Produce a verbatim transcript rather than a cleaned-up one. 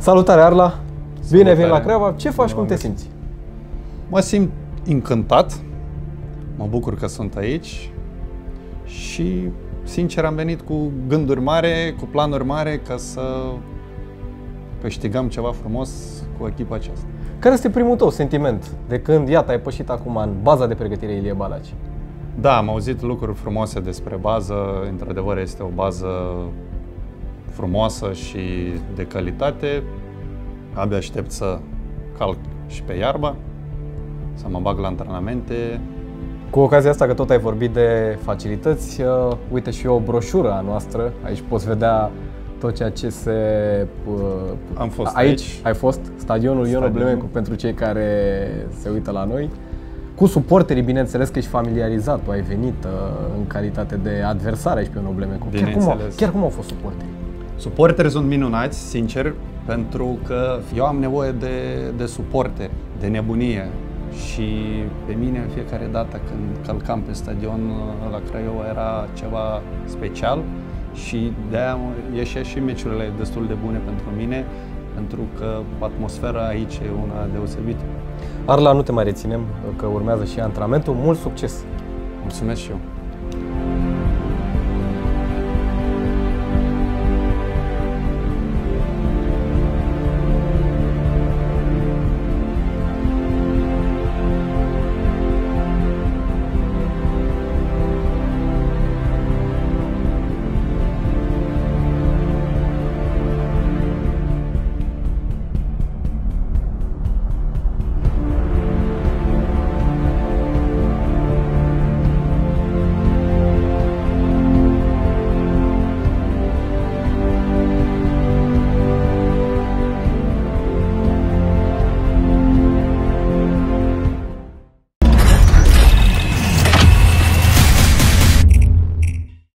Salutare, Arla! Salutare. Bine veni la Craiova. Ce faci, cum te simți? Mă simt încântat, mă bucur că sunt aici și, sincer, am venit cu gânduri mari, cu planuri mari ca să câștigăm ceva frumos cu echipa aceasta. Care este primul tău sentiment de când, iată, ai pășit acum în baza de pregătire Ilie Balaci? Da, am auzit lucruri frumoase despre bază, într-adevăr este o bază frumoasă și de calitate. Abia aștept să calc și pe iarbă, să mă bag la antrenamente. Cu ocazia asta că tot ai vorbit de facilități, uh, uite și o broșură a noastră, aici poți vedea tot ceea ce se... Uh, Am fost aici. aici. Ai fost, stadionul Ion Stadionul. Oblemencu, pentru cei care se uită la noi. Cu suporterii, bineînțeles că ești familiarizat, tu ai venit uh, în calitate de adversar aici pe Ion Oblemencu. Chiar cum, au, chiar cum au fost suporterii? Suporterii sunt minunați, sincer, pentru că eu am nevoie de, de suporteri, de nebunie. Și pe mine, în fiecare dată când călcam pe stadion la Craiova, era ceva special și de-aia ieșea și meciurile destul de bune pentru mine, pentru că atmosfera aici e una deosebită. Arla, nu te mai reținem, că urmează și antrenamentul. Mult succes! Mulțumesc și eu!